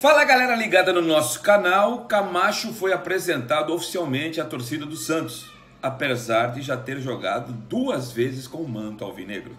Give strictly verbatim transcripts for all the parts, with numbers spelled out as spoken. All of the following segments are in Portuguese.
Fala galera ligada no nosso canal, Camacho foi apresentado oficialmente à torcida do Santos, apesar de já ter jogado duas vezes com o manto alvinegro.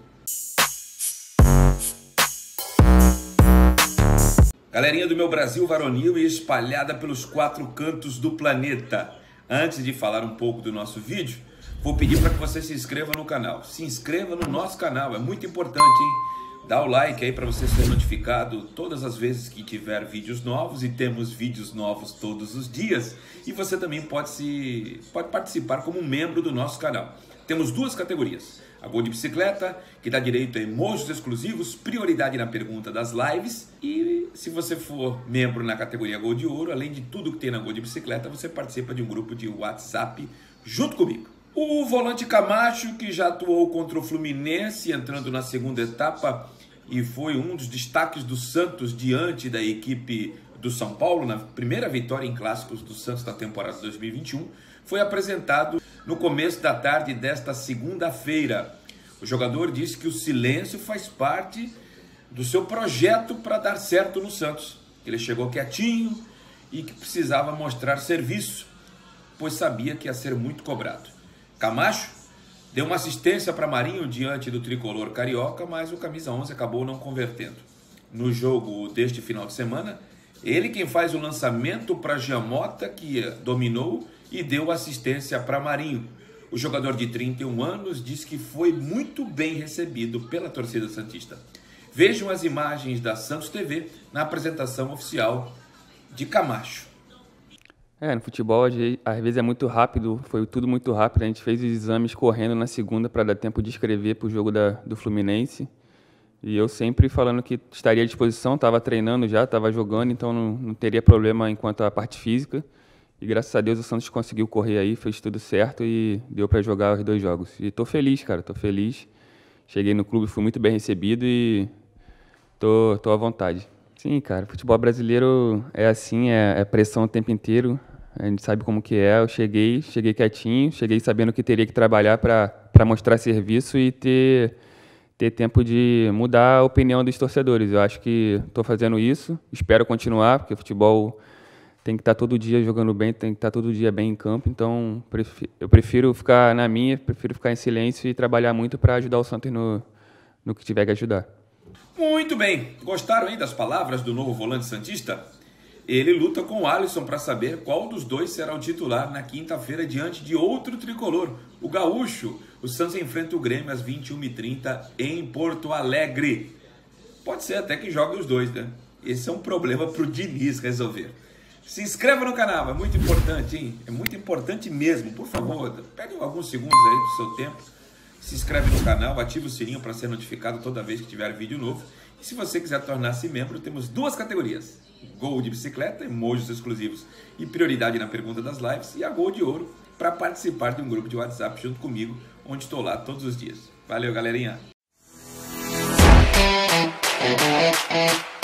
Galerinha do meu Brasil varonil e espalhada pelos quatro cantos do planeta. Antes de falar um pouco do nosso vídeo, vou pedir para que você se inscreva no canal. Se inscreva no nosso canal, é muito importante, hein? Dá o like aí para você ser notificado todas as vezes que tiver vídeos novos, e temos vídeos novos todos os dias. E você também pode, se, pode participar como membro do nosso canal. Temos duas categorias: a Gol de Bicicleta, que dá direito a emojis exclusivos, prioridade na pergunta das lives. E se você for membro na categoria Gol de Ouro, além de tudo que tem na Gol de Bicicleta, você participa de um grupo de WhatsApp junto comigo. O volante Camacho, que já atuou contra o Fluminense, entrando na segunda etapa, e foi um dos destaques do Santos diante da equipe do São Paulo, na primeira vitória em clássicos do Santos da temporada dois mil e vinte e um, foi apresentado no começo da tarde desta segunda-feira. O jogador disse que o silêncio faz parte do seu projeto para dar certo no Santos. Ele chegou quietinho e que precisava mostrar serviço, pois sabia que ia ser muito cobrado. Camacho deu uma assistência para Marinho diante do tricolor carioca, mas o camisa onze acabou não convertendo. No jogo deste final de semana, ele quem faz o lançamento para Giamota, que dominou e deu assistência para Marinho. O jogador de trinta e um anos disse que foi muito bem recebido pela torcida santista. Vejam as imagens da Santos T V na apresentação oficial de Camacho. É, no futebol às vezes é muito rápido, foi tudo muito rápido. A gente fez os exames correndo na segunda para dar tempo de escrever para o jogo da, do Fluminense. E eu sempre falando que estaria à disposição, estava treinando já, estava jogando, então não, não teria problema enquanto à parte física. E graças a Deus o Santos conseguiu correr aí, fez tudo certo e deu para jogar os dois jogos. E estou feliz, cara, estou feliz. Cheguei no clube, fui muito bem recebido e tô, tô à vontade. Sim, cara, futebol brasileiro é assim, é, é pressão o tempo inteiro, a gente sabe como que é. Eu cheguei, cheguei quietinho, cheguei sabendo que teria que trabalhar para mostrar serviço e ter, ter tempo de mudar a opinião dos torcedores. Eu acho que estou fazendo isso, espero continuar, porque futebol tem que estar todo dia jogando bem, tem que estar todo dia bem em campo, então eu prefiro ficar na minha, prefiro ficar em silêncio e trabalhar muito para ajudar o Santos no, no que tiver que ajudar. Muito bem, gostaram aí das palavras do novo volante santista? Ele luta com o Alisson para saber qual dos dois será o titular na quinta-feira diante de outro tricolor, o Gaúcho. O Santos enfrenta o Grêmio às vinte e uma e trinta em Porto Alegre. Pode ser até que jogue os dois, né? Esse é um problema para o Diniz resolver. Se inscreva no canal, é muito importante, hein? É muito importante mesmo, por favor, pegue alguns segundos aí do seu tempo. Se inscreve no canal, ativa o sininho para ser notificado toda vez que tiver vídeo novo. E se você quiser tornar-se membro, temos duas categorias: Gol de Bicicleta, emojis exclusivos e prioridade na pergunta das lives, e a Gol de Ouro para participar de um grupo de WhatsApp junto comigo, onde estou lá todos os dias. Valeu, galerinha!